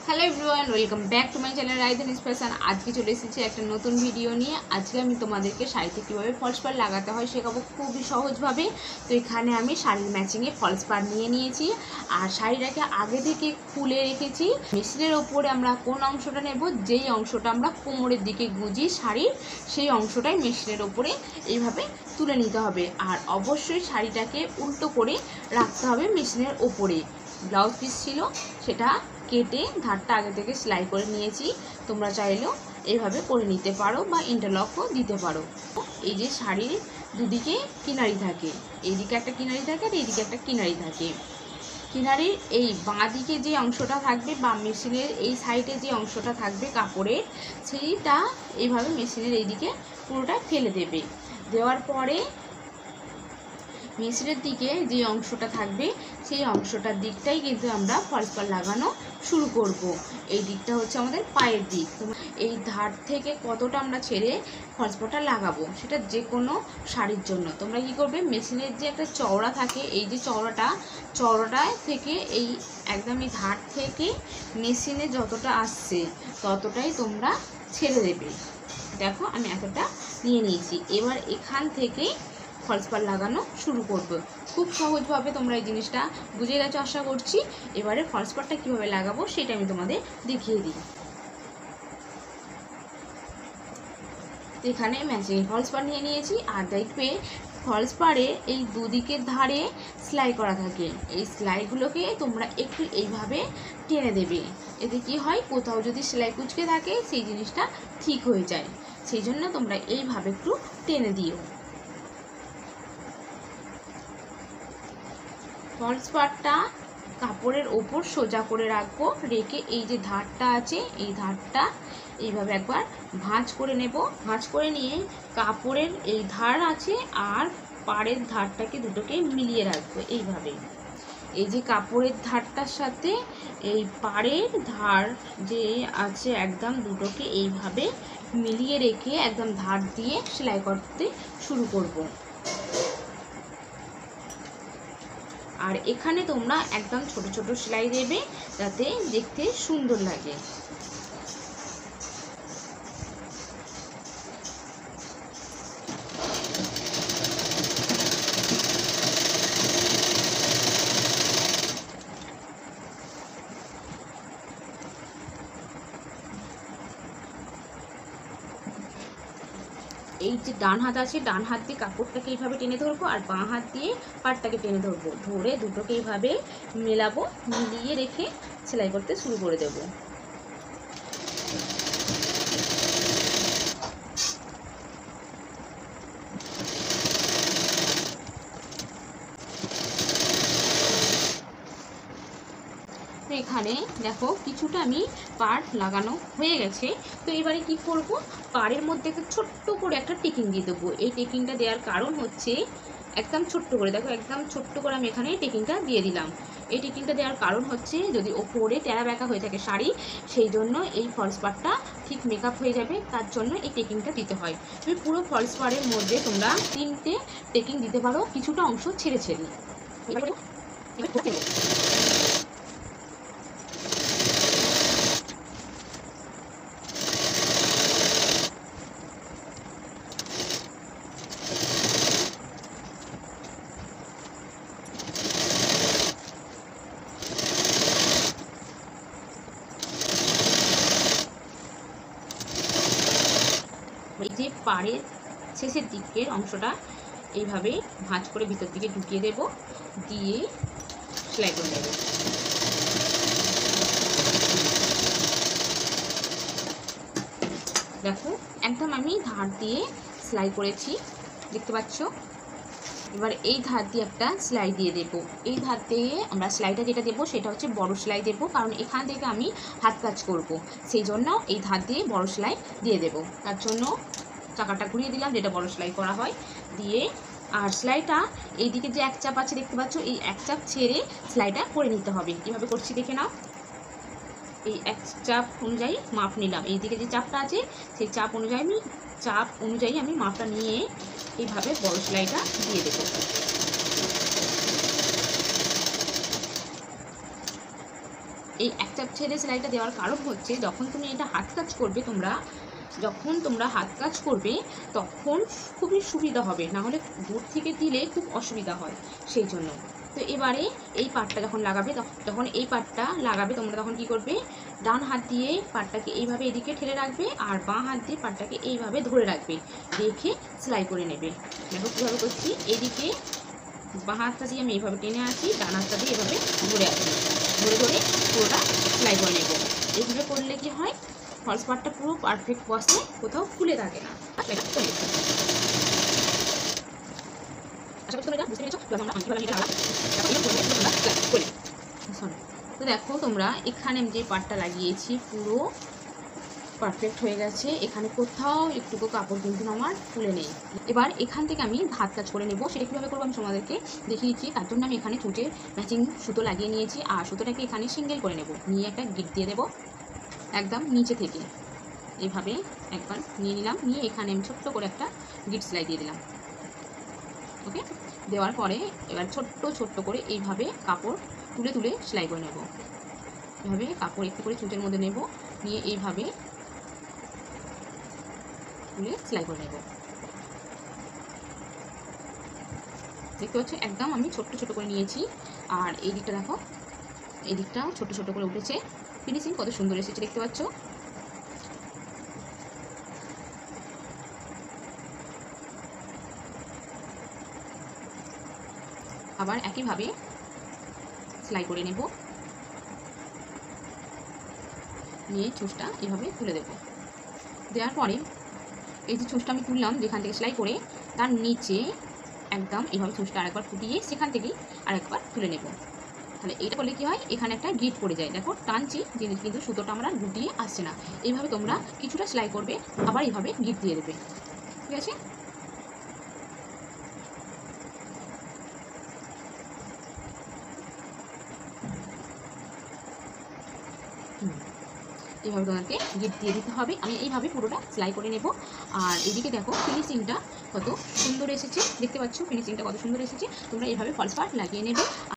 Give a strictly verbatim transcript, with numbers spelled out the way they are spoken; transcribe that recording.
Hello everyone, welcome back to my channel Raiden inspiration. আজকে চলে এসেছি একটা নতুন ভিডিও নিয়ে। আজকে আমি তোমাদেরকে শাড়িতে কীভাবে ফলস পাড় লাগাতে হয় শেখাবো খুবই সহজভাবে। তো এখানে আমি শাড়ির ম্যাচিংয়ে ফলস পাড় নিয়ে নিয়েছি আর শাড়িটাকে আগে থেকে খুলে রেখেছি। মেশিনের ওপরে আমরা কোন অংশটা নেব, যেই অংশটা আমরা কোমরের দিকে গুজি শাড়ির, সেই অংশটাই মেশিনের ওপরে এইভাবে তুলে নিতে হবে। আর অবশ্যই শাড়িটাকে উল্টো করে রাখতে হবে মেশিনের ওপরে। ব্লাউজ পিস ছিল, সেটা কেটে ধারটা আগে থেকে সেলাই করে নিয়েছি। তোমরা চাইলেও এইভাবে করে নিতে পারো বা ইন্টারলকও দিতে পারো। এই যে শাড়ির দুদিকে কিনারি থাকে, এইদিকে একটা কিনারি থাকে আর এইদিকে একটা কিনারি থাকে। কিনারির এই বাঁ দিকে যে অংশটা থাকবে বা মেশিনের এই সাইডে যে অংশটা থাকবে কাপড়ের, সেইটা এইভাবে মেশিনের এইদিকে পুরোটা ফেলে দেবে। দেওয়ার পরে মেশিনের দিকে যে অংশটা থাকবে সেই অংশটার দিকটাই কিন্তু আমরা ফলস পাড় লাগানো শুরু করব। এই দিকটা হচ্ছে আমাদের পায়ের দিক। এই ধার থেকে কতটা আমরা ছেড়ে ফলস পাড়টা লাগাবো সেটা যে কোনো শাড়ির জন্য তোমরা কি করবে, মেশিনের যে একটা চওড়া থাকে, এই যে চওড়াটা চওড়াটা থেকে এই একদম এই ধার থেকে মেশিনে যতটা আসছে ততটাই তোমরা ছেড়ে দেবে। দেখো আমি এতটা নিয়ে নিয়েছি। এবার এখান থেকে ফলস পাড় লাগানো শুরু করব। খুব সহজভাবে তোমরা এই জিনিসটা বুঝে গেছো আশা করছি। এবারে ফলস পাড়টা কীভাবে লাগাবো সেটা আমি তোমাদের দেখিয়ে দিই। এখানে ম্যাচিং ফলস পাড় নিয়ে নিয়েছি আর দেখবে ফলস পাড়ে এই দুদিকের ধারে সেলাই করা থাকে। এই সেলাইগুলোকে তোমরা একটু এইভাবে টেনে দেবে। এতে কি হয়, কোথাও যদি সেলাই কুচকে থাকে সেই জিনিসটা ঠিক হয়ে যায়। সেই জন্য তোমরা এইভাবে একটু টেনে দিও। ফলস পাড়টা কাপড়ের ওপর সোজা করে রাখবো, রেখে এই যে ধারটা আছে এই ধারটা এইভাবে একবার ভাঁজ করে নেব। ভাঁজ করে নিয়ে কাপড়ের এই ধার আছে আর পাড়ের ধারটাকে দুটোকে মিলিয়ে রাখবো এইভাবে। এই যে কাপড়ের ধারটার সাথে এই পাড়ের ধার যে আছে একদম দুটোকে এইভাবে মিলিয়ে রেখে একদম ধার দিয়ে সেলাই করতে শুরু করব। আর এখানে তোমরা একদম ছোট ছোট সেলাই দেবে যাতে দেখতে সুন্দর লাগে। এই যে ডান হাত আছে, ডান হাত দিয়ে কাপড়টাকে এইভাবে টেনে ধরবো আর বাঁ হাত দিয়ে পাড়টাকে টেনে ধরবো। ধরে দুটোকে এইভাবে মেলাবো, মিলিয়ে রেখে সেলাই করতে শুরু করে দেবো। এখানে দেখো কিছুটা আমি পাড় লাগানো হয়ে গেছে। তো এবারে কি করব, পাড়ের মধ্যে একটা ছোট্ট করে একটা টেকিং দিয়ে দেবো। এই টেকিংটা দেওয়ার কারণ হচ্ছে একদম ছোট্ট করে, দেখো একদম ছোট্ট করে আমি এখানে টেকিংটা দিয়ে দিলাম। এই টেকিংটা দেওয়ার কারণ হচ্ছে যদি ওপরে টেরা বেঁকা হয়ে থাকে শাড়ি, সেই জন্য এই ফলস পাড়টা ঠিক মেকআপ হয়ে যাবে, তার জন্য এই টেকিংটা দিতে হয়। তুমি পুরো ফলস পাড়ের মধ্যে তোমরা তিনটে টেকিং দিতে পারো, কিছুটা অংশ ছেড়ে ছেড়ে। এই যে পাড়ের শেষের দিকের অংশটা এইভাবে ভাঁজ করে ভিতর দিকে ঢুকিয়ে দেব, দিয়ে সেলাই করে নেব। দেখো একদম আমি ধার দিয়ে সেলাই করেছি, দেখতে পাচ্ছ। এবার এই ধার দিয়ে একটা সেলাই দিয়ে দেবো। এই ধার দিয়ে আমরা সেলাইটা যেটা দেবো সেটা হচ্ছে বড় সেলাই দেবো, কারণ এখান থেকে আমি হাত কাজ করব, সেই জন্য এই ধার দিয়ে বড় সেলাই দিয়ে দেবো। তার জন্য চাকাটা ঘুরিয়ে দিলাম, যেটা বড় সেলাই করা হয়, দিয়ে আর সেলাইটা এইদিকে যে এক চাপ আছে দেখতে পাচ্ছ, এই এক চাপ ছেড়ে সেলাইটা করে নিতে হবে। কীভাবে করছি দেখে নাও। এই এক চাপ অনুযায়ী মাপ নিলাম, এইদিকে যে চাপটা আছে সেই চাপ অনুযায়ী আমি চাপ অনুযায়ী আমি মাপটা নিয়ে এইভাবে বড় সেলাইটা দিয়ে দেবো। এই এক চাপ ছেড়ে সেলাইটা দেওয়ার কারণ হচ্ছে যখন তুমি এটা হাত কাজ করবে, তোমরা যখন তোমরা হাত কাজ করবে তখন খুবই সুবিধা হবে, না হলে দূর থেকে দিলে খুব অসুবিধা হয়, সেই জন্য। তো এবারে এই পাটটা যখন লাগাবে, যখন এই পাটটা লাগাবে তোমরা তখন কি করবে, ডান হাত দিয়ে পাটটাকে এইভাবে এদিকে ঠেলে রাখবে আর বাঁ হাত দিয়ে পাটটাকে এইভাবে ধরে রাখবে, রেখে সেলাই করে নেবে। দেখো কীভাবে করছি, এদিকে বাঁ হাতটা দিয়ে আমি এইভাবে টেনে আসি, ডান হাতটা দিয়ে এভাবে ধরে আসি, ধরে ধরে পুরোটা সেলাই করে নেব। এইভাবে করলে কি হয়, ফলস পার্টটা পুরো পারফেক্ট বসে, কোথাও ফুলে থাকে না। তো দেখো তোমরা এখানে যে পার্টটা লাগিয়েছি পুরো পারফেক্ট হয়ে গেছে, এখানে কোথাও একটুকু কাপড় কিন্তু আমার ফুলে নেই। এবার এখান থেকে আমি হাত কাজ করে নেব, সেটা কীভাবে করবো আমি তোমাদেরকে দেখিয়ে দিচ্ছি। তার জন্য আমি এখানে চুটে ম্যাচিং সুতো লাগিয়ে নিয়েছি, আর সুতোটাকে এখানে সিঙ্গেল করে নেব, নিয়ে একটা গিট দিয়ে দেবো একদম নিচে থেকে, এইভাবে একবার নিয়ে নিলাম, নিয়ে এখানে আমি ছোট্ট করে একটা গিট সেলাই দিয়ে দিলাম। ওকে, দেওয়ার পরে এবার ছোট্ট ছোট্ট করে এইভাবে কাপড় তুলে তুলে সেলাই করে নেব। এভাবে কাপড় একটু করে চুটের মধ্যে নেব, নিয়ে এইভাবে তুলে সেলাই করে নেব। দেখতে পাচ্ছ একদম আমি ছোট্ট ছোট করে নিয়েছি। আর এই দিকটা দেখো, এই দিকটা ছোট ছোট করে উঠেছে, ফিনিশিং কত সুন্দর এসেছে দেখতে পাচ্ছ। আবার একইভাবে সেলাই করে নেব, নিয়ে চুষটা এভাবে তুলে দেব। দেওয়ার পরে এই যে চুষটা আমি তুললাম যেখান থেকে সেলাই করে, তার নিচে একদম এইভাবে চুষটা আরেকবার ফুটিয়ে সেখান থেকেই আরেকবার তুলে নেব। তাহলে এইটা করলে কী হয়, এখানে একটা গিট পড়ে যায়, দেখো টানছি জিনিস কিন্তু সুতোটা আমরা গুটিয়ে আসছে না। এইভাবে তোমরা কিছুটা সেলাই করবে, আবার এইভাবে গিট দিয়ে দেবে, ঠিক আছে। এইভাবে তোমাদেরকে গিট দিয়ে দিতে হবে। আমি এইভাবে পুরোটা সেলাই করে নেব। আর এদিকে দেখো ফিনিশিংটা কত সুন্দর এসেছে, দেখতে পাচ্ছ ফিনিশিংটা কত সুন্দর এসেছে। তোমরা এইভাবে ফলস পার্ট লাগিয়ে নেবে।